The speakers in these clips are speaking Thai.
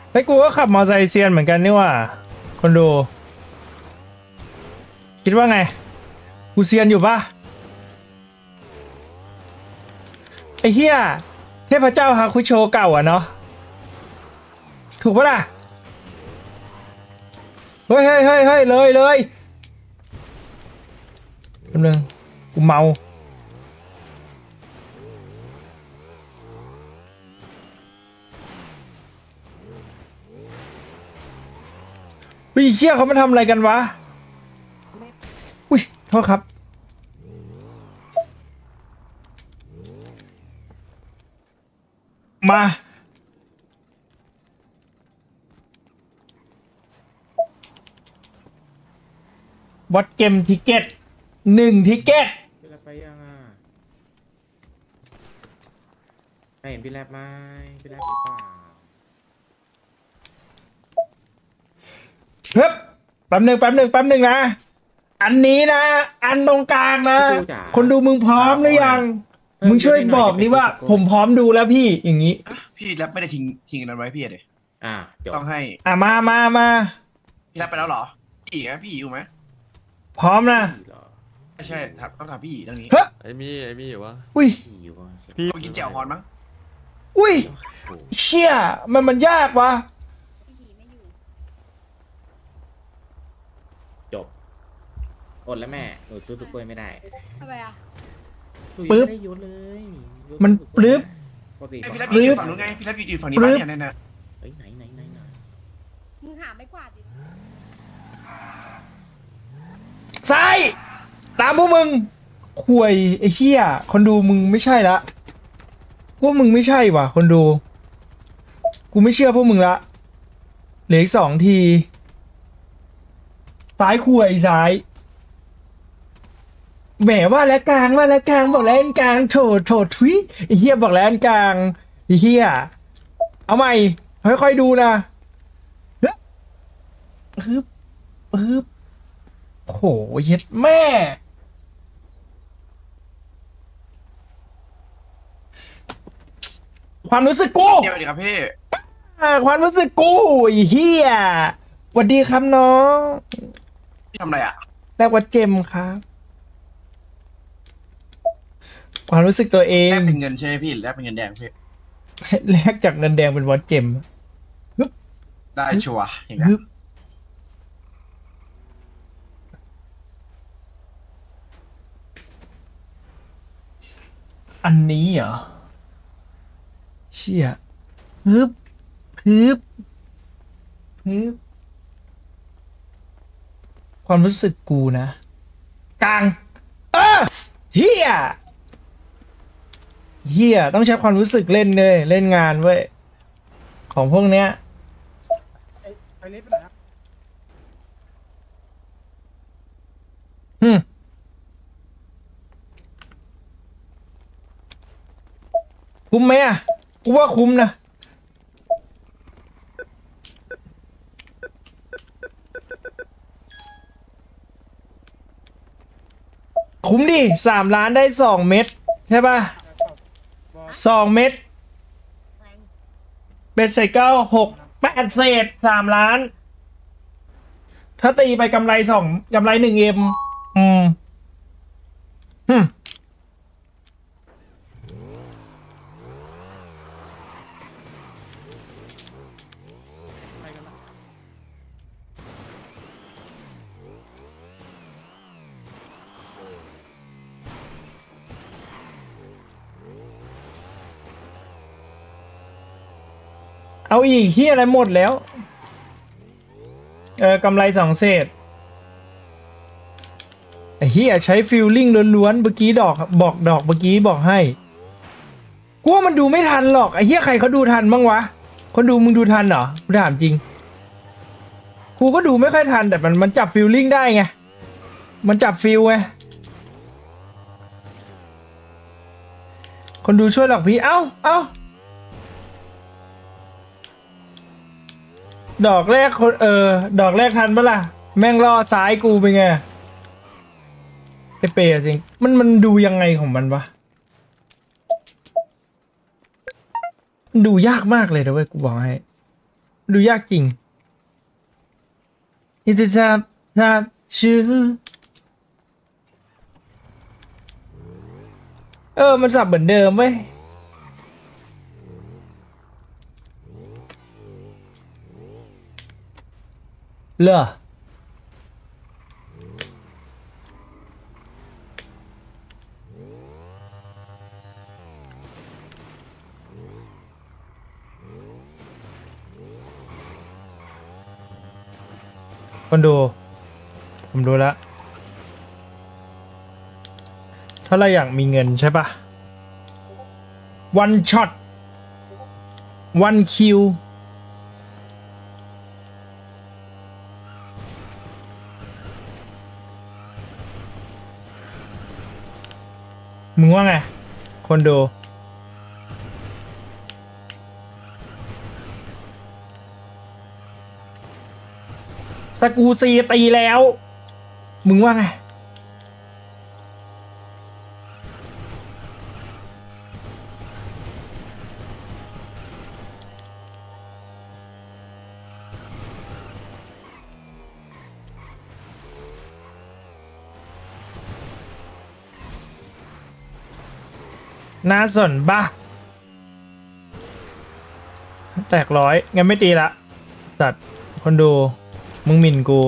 ไอ้กูก็ขับมอไซค์เซียนเหมือนกันนี่ว่าคนดูคิดว่าไงกูเซียนอยู่ปะไอ้เหี้ยเทพเจ้าฮาคุโชเก่าอ่ะเนาะถูกปะล่ะเฮ้ยเลยแป๊บนึงกูเมาวิเชี่ยเขามาทำอะไรกันวะอุ้ยโทษครับมาวัดเกมทิเก็ต1ทิเก็ตพี่แรปไปยังอ่ะไม่เห็นพี่แรปไหมพี่แรปหรือเปล่าเฮ้ยแป๊บหนึ่งนะอันนี้นะอันตรงกลางนะคนดูมึงพร้อมหรือยังมึงช่วยบอกดิว่าผมพร้อมดูแล้วพี่อย่างนี้พี่แรปไม่ได้ทิ้งนั้นไว้พี่เลยต้องให้มาพี่แรปไปแล้วเหรอพี่ไหมพี่อยู่ไหมพร้อมนะใช่ต้องถามพี่เรื่องนี้เฮ้ยไอ้มี่อยู่วะอุ้ยพี่ไปกินแจ่วฮอนมั้งอุ้ยเชี่ยมันยากวะจบอดแล้วแม่หนูซื้อซุปเปอร์ไม่ได้ทำไมอ่ะปึ๊บมันปึ๊บพี่แรปอยู่ฝั่งนู้นไงพี่แรปอยู่ฝั่งนี้บ้านเนี่ยนั่นน่ะเฮ้ยไหนมึงหาไม่กวาดดิซ้ายตามพวกมึงข่วยไอ้เหี้ยคนดูมึงไม่ใช่ละพวกมึงไม่ใช่ว่ะคนดูกูไม่เชื่อพวกมึงละเหลืออีก2 ทีซ้ายข่วยซ้ายแหมว่าแล้วกลางบอกแล้วกลางโถทวิไอ้เหี้ยบอกแล้วกลางไอ้เหี้ยเอาใหม่ค่อยๆดูนะฮึบโหเย็ดแม่ความรู้สึกกูเดี๋ยวดีครับพี่ความรู้สึกกูไอ้เหี้ยสวัสดีครับน้องพี่ทำอะไรอ่ะแลกวัดเจมครับความรู้สึกตัวเองแลกเป็นเงินใช่ไหมพี่แลกเป็นเงินแดงพี่แลกจากเงินแดงเป็นวัดเจมได้ชัวร์อย่างนี้อันนี้เหรอเชี่ยฮึบความรู้สึกกูนะกลางเฮียต้องใช้ความรู้สึกเล่นเลยเล่นงานเว้ยของพวกเนี้ยไอ้เล็บไปไหนครับคุ้มไหมอ่ะกูว่าคุ้มนะคุ้มดิ3 ล้านได้2 เม็ดใช่ป่ะ2 เม็ดเป็นใส่8 เศษ3 ล้านถ้าตีไปกำไร1M เอาอีกเฮียอะไรหมดแล้วกำไร2 เศษไอ้เฮียใช้ฟิลลิ่งล้วนๆเมื่อกี้ดอกเมื่อกี้บอกให้กูว่ามันดูไม่ทันหรอกไอ้เฮียใครเขาดูทันบ้างวะคนดูมึงดูทันเหรอกูถามจริงกูก็ดูไม่ค่อยทันแต่มันจับฟิลลิ่งได้ไงมันจับฟิลไงคนดูช่วยหรอกพี่เอ้าดอกแรกดอกแรกทันปะล่ะแม่งล่อซ้ายกูไปไงเปย์จริงมันดูยังไงของมันวะดูยากมากเลยนะเว้ยกูบอกให้ดูยากจริงนี่จะทราบชื่อมันสับเหมือนเดิมเว้ยเหรอคนดูผมดูแล้วถ้าเราอยากมีเงินใช่ปะ one shot one kill มึงว่าไงคนดูสกูซีตีแล้วมึงว่าไงน่าสนปะแตกร้อยงั้นไม่ตีละสัตว์คนดูมึงหมิ่นกู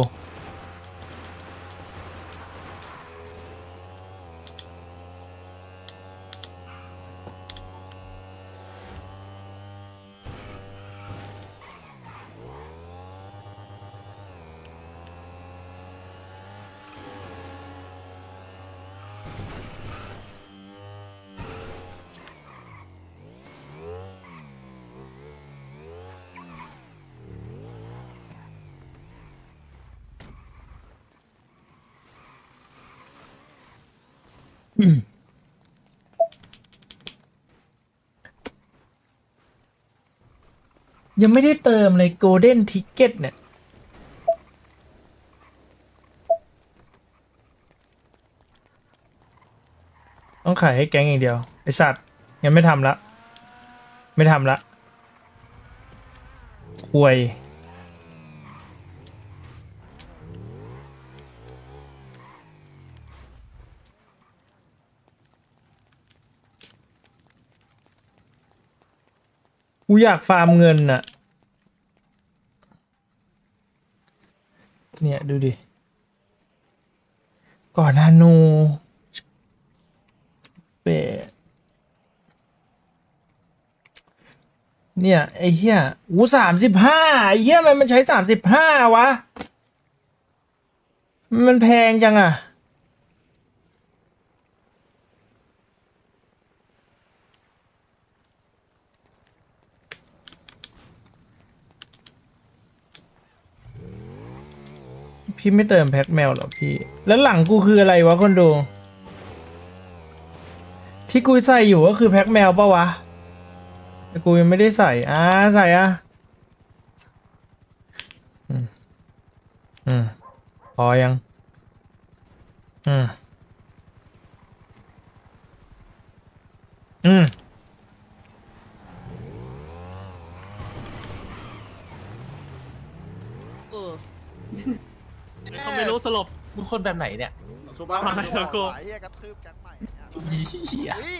ยังไม่ได้เติมเลย Golden Ticket เนี่ยต้องขายให้แก๊งอย่างเดียวไอสัตว์ยังไม่ทำละไม่ทำละควยกูอยากฟาร์มเงินน่ะเนี่ยดูดิก่อนนาโนเปะเนี่ยไอ้เหี้ย35ไอ้เหี้ยมันใช้35วะมันแพงจังอ่ะพี่ไม่เติมแพ็คแมวหรอพี่แล้วหลังกูคืออะไรวะคนดูที่กูใส่อยู่ก็คือแพ็คแมวปะวะแต่กูยังไม่ได้ใส่ใส่พอยังเขาไม่รู้สลบมึงคนแบบไหนเนี่ยสุบ้ามาแล้วกูไอ้เหี้ยกระทืบแก๊งใหม่เนี่ยเหี้ยเฮ้ย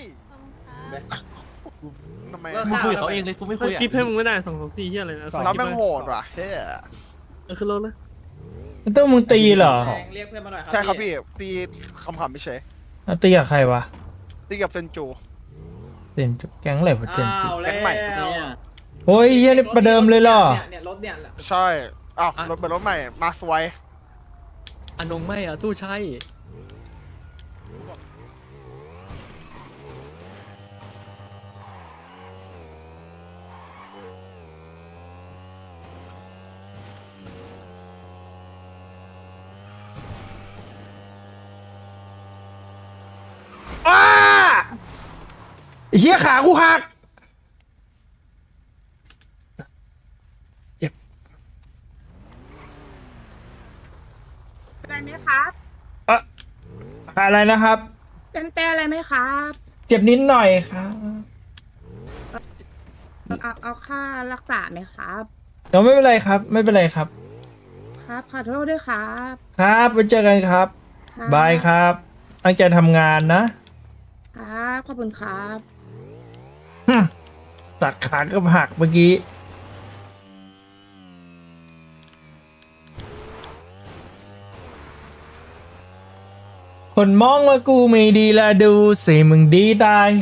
ทำไมมึงคุยกับเขาเองเลยกูไม่คุยอ่ะกิ๊บให้มึงไม่ได้224เฮียอะไรนะเราแม่งโหดว่ะเฮ้ยขึ้นรถเลยต้องมึงตีเหรอเรียกเพื่อนมาหน่อยครัใช่ครับพี่ตีคำขำไม่ใช่ตีกับใครวะตีกับเซนจูเจนจุแก๊งอะไรวะเจนจุแก๊งใหม่โอ้ยเฮียนี่ประเดิมเลยเหรอเนี่ยรถเนี่ยใช่อ้าวรถเป็นรถใหม่มาสวยอนงไม่อะตู้ใช่เฮียขากูหักเจ็บอะไรไหมครับอะไรนะครับเป็นอะไรไหมครับเจ็บนิดหน่อยครับเอาค่ารักษาไหมครับเดี๋ยวไม่เป็นไรครับ ไม่เป็นไรครับครับ ขอโทษด้วยครับครับไว้เจอกันครับครับบายครับตั้งใจทำงานนะครับ ขอบคุณครับฮึ่มตัดขาก็หักเมื่อกี้ คนมองว่ากูไม่ดีละดูสิมึงดีตาย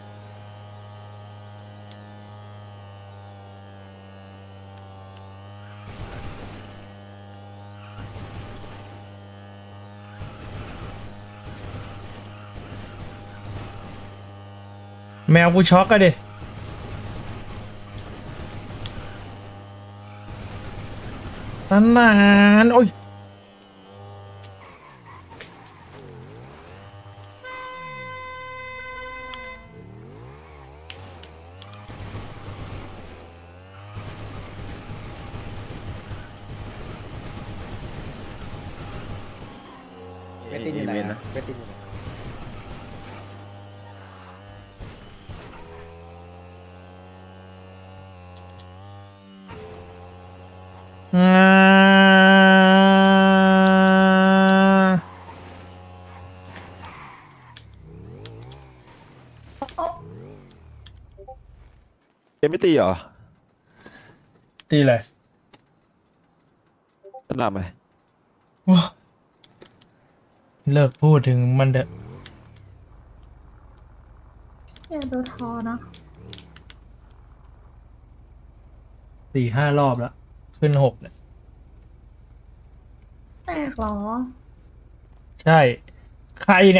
แมวกูช็อกอะดินานๆโอ้ยเวทตินอยู่ไหนนะเวทตินอยู่ไหนอ่ายังไม่ตีเหรอดีเลยแนะนำไหมว้าเลิกพูดถึงมันเถอะอย่าดูทอนะ 4-5 รอบแล้ว ขึ้น 6เนี่ยแตกเหรอใช่ ใครเนี่ย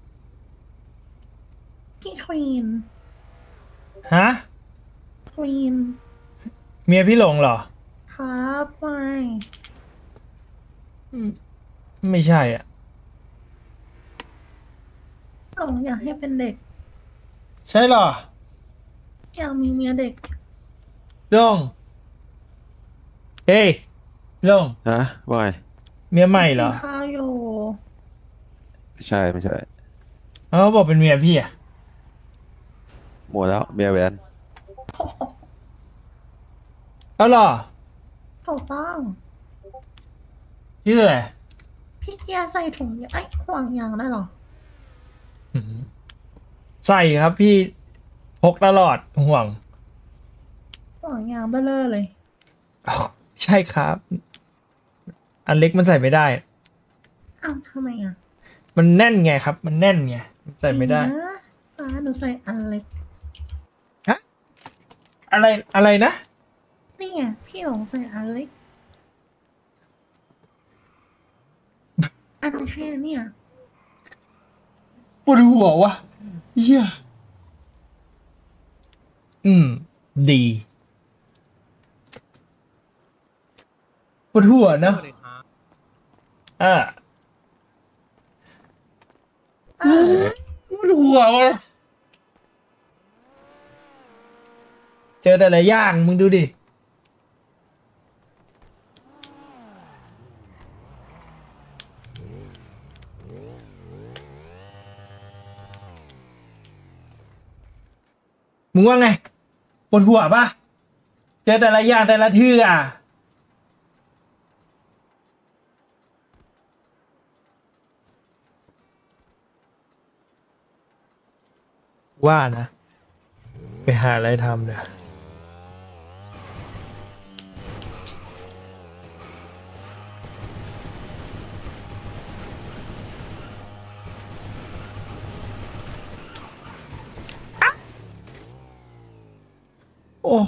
พี่ควีนฮะควีนเมียพี่หลงเหรอครับไม่ไม่ใช่อ่ะหลงอยากให้เป็นเด็กใช่เหรออยากมีเมียเด็กลงเฮ้ยลงฮะว่าไงเมียใหม่เหรอกินข้าวอยู่ไม่ใช่ไม่ใช่เขาบอกเป็นเมียพี่อ่ะหมดแล้วเมียแหวนเอาเหรอถูกต้องชื่ออะไรพี่เกียร์ใส่ถุงยางไอ้ห่วงยางได้เหรอใส่ครับพี่พกตลอดห่วงห่วงยางเบ้อเร่อเลยอ๋อใช่ครับ อันเล็กมันใส่ไม่ได้อ้าวทำไมอ่ะมันแน่นไงครับ มันแน่นไงใส่ไม่ได้นะหนูใส่อันเล็กฮะ อะไรนะนี่ไงพี่หลงใส่อันเล็ก อันแค่เนี่ยปวดหัววะเหี้ยดีปวดหัวนะปวดหัววะเจอแต่ละอย่างมึงดูดิ มึงว่าไงปวดหัวปะเจอแต่ละอย่างแต่ละทื่ออ่ะว่านะ ไปหาอะไรทำเดี๋ยวโอ้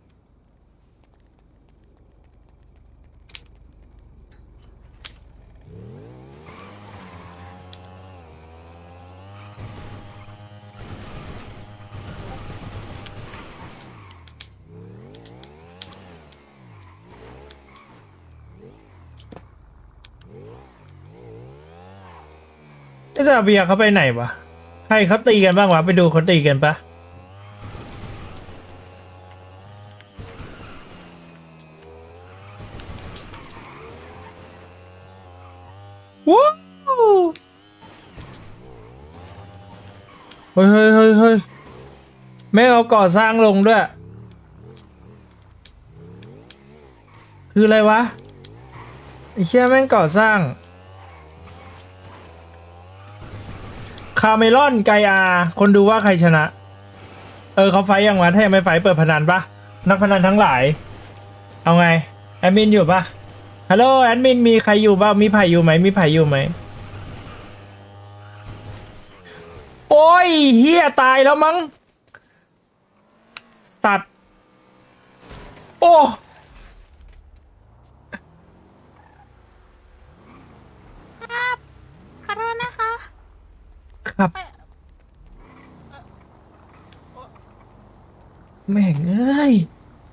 ไอ้ซาเบียเขาไปไหนวะใครเขาตีกันบ้างวะ ไปดูเขาตีกันปะว้าวเฮ้ยแม่งเอาก่อสร้างลงด้วยคืออะไรวะไอ้เชี่ยแม่งก่อสร้างคาเมลอนไกอาคนดูว่าใครชนะเขาไฟยังวะถ้ายังไม่ไฟเปิดพนันปะนักพนันทั้งหลายเอาไงแอดมินอยู่ปะฮัลโหลแอดมินมีใครอยู่บ้างมีไผ่อยู่ไหมมีไผ่อยู่ไหมโอ้ยเฮียตายแล้วมั้งสัตว์โอ้ขอโทษนะคะครับแม่งเอ้ย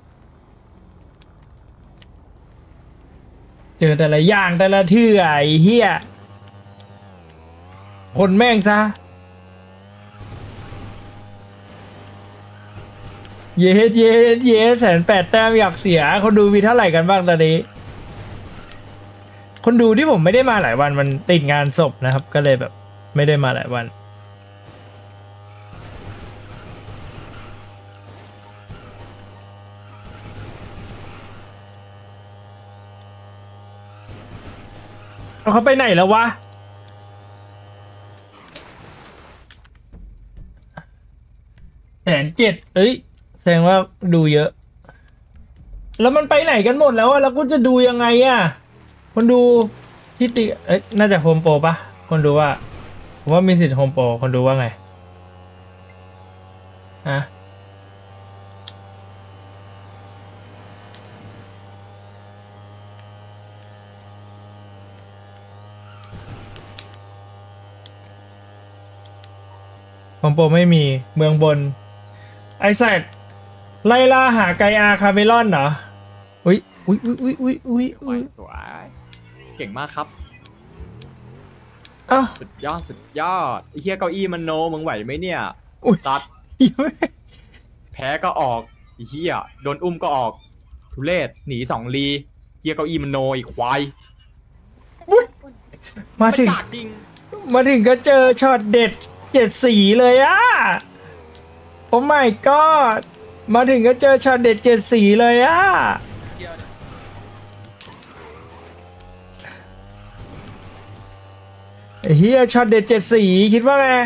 เจอแต่ละอย่างแต่ละเทื่อไอ้เฮียคนแม่งซะเย็ด1,800,000 แต้มอยากเสียคนดูมีเท่าไหร่กันบ้างตอนนี้คนดูที่ผมไม่ได้มาหลายวันมันติดงานศพนะครับก็เลยแบบไม่ได้มาหลายวันเอาเขาไปไหนแล้ววะ107,000เอ้ยแสดงว่าดูเยอะแล้วมันไปไหนกันหมดแล้วอะแล้วกูจะดูยังไงอะคนดูที่ติน่าจะโฮมโปรปะคนดูว่าผมว่ามีสิทธิ์โฮมโปรคนดูว่าไงอะโฮมโปรไม่มีเมืองบนไอแซดไล่ล่าหาไกอาคาเมลอนเหรออุ้ยสวยเก่งมากครับอ้าวสุดยอดไอ้เหี้ยเก้าอี้มันโนมึงไหวไหมเนี่ยอุ๊ยซัดแพ้ก็ออกไอ้เหี้ยโดนอุ้มก็ออกทุเรศหนี2 ลีเหี้ยเก้าอี้มันโนอีกควายมาถึงกากจริงก็เจอช็อตเด็ด7 สีเลยอะโอ้ my god มาถึงก็เจอช็อตเด็ด7 สีเลยอะไอ้เฮียช็อตเด็ด7 สีคิดว่าไง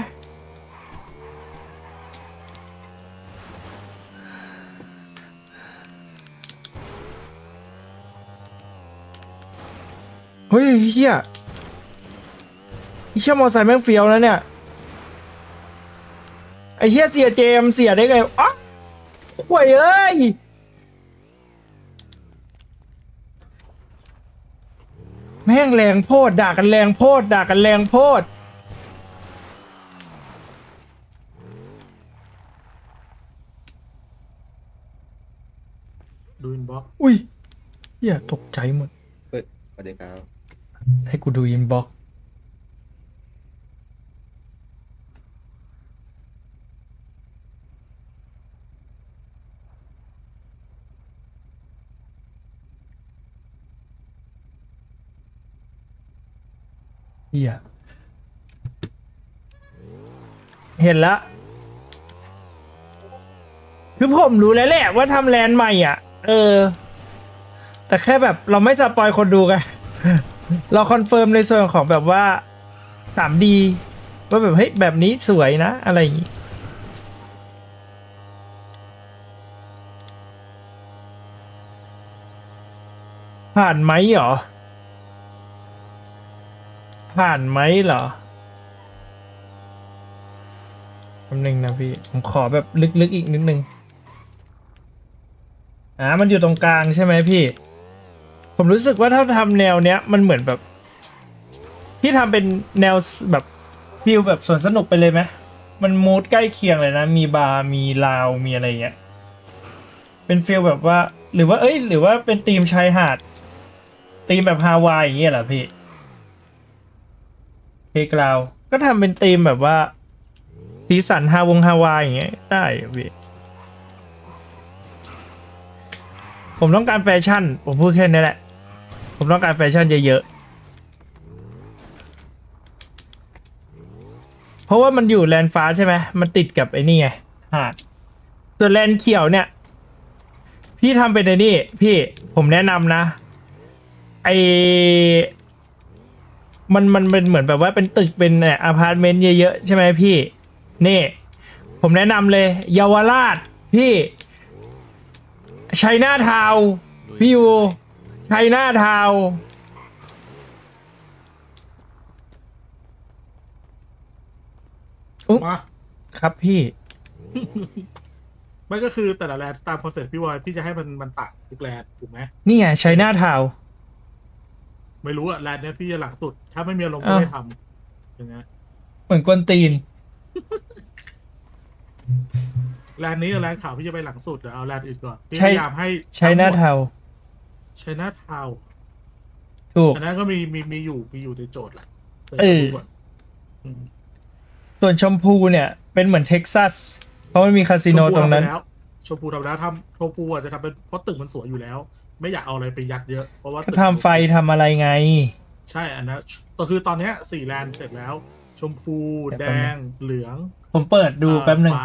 เฮ้ยเฮียมอไซค์แม่งเฟี้ยวแล้วเนี่ยไอ้เฮียเสียเจมเสียได้ไงอ๊ะห่วยเอ้ยแม่งแรงโพดด่ากันแรงโพดดูอินบ็อกอุ้ยเฮียตกใจหมดสวัสดีครับให้กูดูอินบ็อกซ์เฮียเห็นละคือผมรู้แล้วแหละว่าทำแลนด์ใหม่อ่ะแต่แค่แบบเราไม่สปอยคนดูไง เราคอนเฟิร์มในส่วนของแบบว่า 3D ว่าแบบเฮ้ยแบบนี้สวยนะอะไรอย่างงี้ผ่านไหมเหรอแป๊บนึงนะพี่ผมขอแบบลึกๆอีกนิดนึงมันอยู่ตรงกลางใช่ไหมพี่ผมรู้สึกว่าถ้าทำแนวเนี้ยมันเหมือนแบบพี่ทำเป็นแนวแบบฟิลแบบสวนสนุกไปเลยไหมมันมูดใกล้เคียงเลยนะมีบาร์มีลาวมีอะไรเงี้ยเป็นฟิลแบบว่าหรือว่าเป็นธีมชายหาดธีมแบบฮาวายอย่างเงี้ยเหรอพี่เพกราวก็ทำเป็นธีมแบบว่าสีสันฮาวายอย่างเงี้ยได้พี่ผมต้องการแฟชั่นผมพูดแค่นี้แหละผมต้องการแฟชั่นเยอะๆเพราะว่ามันอยู่แลนฟ้าใช่ไหมมันติดกับไอ้นี่ไงหาดส่วนแลนเขียวเนี่ยพี่ทำเป็นไอ้นี่พี่ผมแนะนำนะไอมันเป็นเหมือนแบบว่าเป็นตึกเป็นอพาร์ตเมนต์เยอะๆใช่ไหมพี่นี่ผมแนะนำเลยเยาวราชพี่ชัยนาทาวน์พี่ยูชัยนาทาวน์อุ๊ยมาครับพี่ไม่ก็คือแต่ละแลนด์ตามคอนเซ็ปต์พี่วอยพี่จะให้มันต่างทุกแลนด์ถูกไหมนี่ไงชัยนาทาวน์ไม่รู้อะแลนด์เนี้ยพี่จะหลังสุด ถ้าไม่มีอารมณ์ก็ไม่ทำอย่างเงี้ยเหมือนกวนตีนแลนด์นี้กับแลนด์ขาวพี่จะไปหลังสุดเดี๋ยวเอาแลนด์อื่นก่อนพี่ใช่พยายามให้ชัยนาทาวน์ชัยนาทาวน์ถูกอันนั้นก็มีอยู่ในโจทย์แหละเอออืมส่วนชมพูเนี่ยเป็นเหมือนเท็กซัสเพราะไม่มีคาสิโนตรงนั้นชมพูทำแล้วชมพูอาจจะทำเป็นเพราะตึกมันสวยอยู่แล้ว ไม่อยากเอาอะไรไปยัดเยอะเพราะว่าก็ทำไฟทำอะไรไงใช่อันนั้นก็คือตอนเนี้ย4แลนด์เสร็จแล้ว ชมพูเดี๋ยวแดแป๊บนึงงเหลืองผมเปิดดูแป๊บหนึ่งฟ้า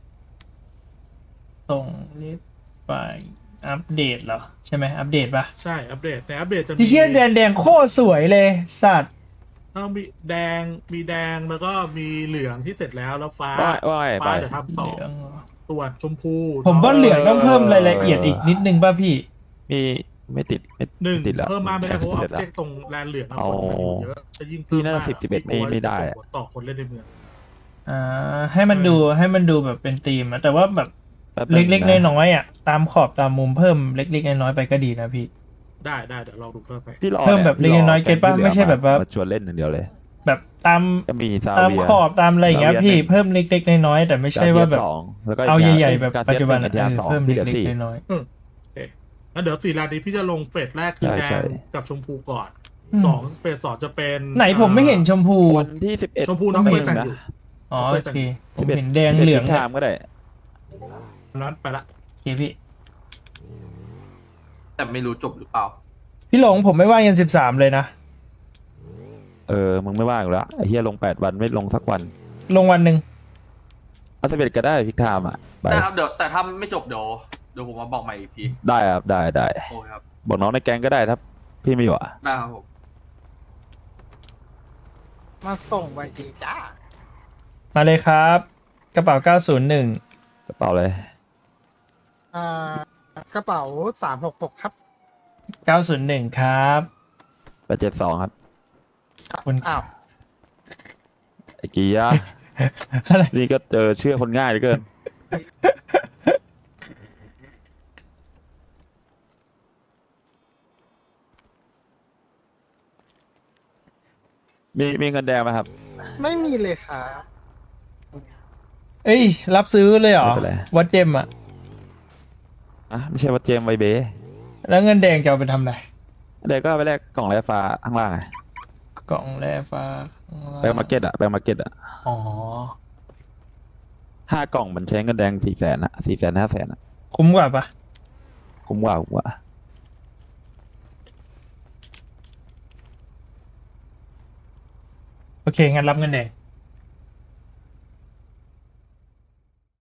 ส่งลิสต์ไปอัปเดตเหรอ ใช่ไหมอัปเดตปะใช่อัปเดตแต่อัปเดตจะมีที่เชี่ยแดงโคตรสวยเลยสัตว์ต้องมีแดงแล้วก็มีเหลืองที่เสร็จแล้วฟ้าว่าไงไปฟ้าเดี๋ยวทำต่อเหลืองเหรอส่วนชมพูผมว่าเหลืองต้องเพิ่มรายละเอียดอีกนิดนึงป่ะพี่มีไม่ติดไม่หนึ่งติดแล้วเพิ่มมากไม่ได้เพราะว่าเสร็จเอาแล้วเจ๊กตรงแลนเหลืองอะอ๋อคนมันอยู่เยอะจะยิ่งพี่เพิ่มน่าจะมาก 10 11ไม่ได้อะต่อคนเล่นในเมืองให้มันดูแบบเป็นธีมอะแต่ว่าแบบแป๊บนึงเล็กๆนะน้อยๆอ่ะตามขอบตามมุมเพิ่มเล็กๆน้อยๆไปก็ดีนะพี่ได้เดี๋ยวลองดูเพิ่มไปพี่รอเพิ่มแบบเล็กๆน้อยๆพี่รเก็ตปะที่หลืไม่ใช่แบบว่ามาชวนเล่นอย่างเดียวเลยแบบตามก็มีซาตามเวียขอบตามอะไรอย่างเงี้ยซาเวียพี่หนึ่งเพิ่มเล็กๆน้อยๆแต่ไม่ใช่ว่าแบบสองแล้วก็เอากใหญ่ๆแบบการปัจจุบันเทียบหงเพิ่มที่หเล็ลือก สี่ๆน้อยแล้วเดี๋ยว4แลนด์นี้พี่จะลงเฟสแรกคือใช่แดใช่งกับชมพูก่อนอืมเฟส 2จะเป็นๆไหนผมไม่เห็นชมพูวันที่11 ชมพูน้องไม่เฟยแต่งนะอยู่อ๋อโอเคผม 11 เห็นแดงเหลือง 11 เนี่ยไทม์ก็ได้นั้นไปละโอเคพี่แต่ไม่รู้จบหรือเปล่าพี่หลงผมไม่ว่างยัน13เลยนะมึงไม่ว่างอยู่แล้วไอ้เฮียลง8 วันไม่ลงสักวันลงวันหนึ่งเอา11ก็ได้พิกไทม์อ่ะไปแต่ครับเดี๋ยวแต่ถ้าไม่จบเดี๋ยวผมมาบอกใหม่อีกทีได้ครับได้โอเคครับบอกน้องในแก๊งก็ได้ถ้าพี่ไม่อยู่อ่ะได้ครับผมมาส่งไปดีจ้ามาเลยครับ กระเป๋า 901 กระเป๋าเลยกระเป๋า366ครับ 901 ครับ 872ครับขอบคุณอ้าวไอ้กียะอะไรนี่ก็เจอเชื่อคนง่ายเหลือเกิน มีเงินแดงไหมครับไม่มีเลยครับเอ้ย รับซื้อเลยเหรอไม่เป็นไรวัดเจมอะไม่ใช่ว่าเจมส์ไวเบแล้วเงินแดงจะเอาไปทำอะไรเด็กก็ไปแลกกล่องไรฟ้าข้างล่างไงกล่องแร่ฟ้าไปมาร์เก็ตอะไปมาร์เก็ตอะอ๋อ 5 กล่องมันใช้เงินแดง400,000อะ400,000 500,000อะคุ้มกว่าปะคุ้มกว่าโอเค งั้นรับเงินแดง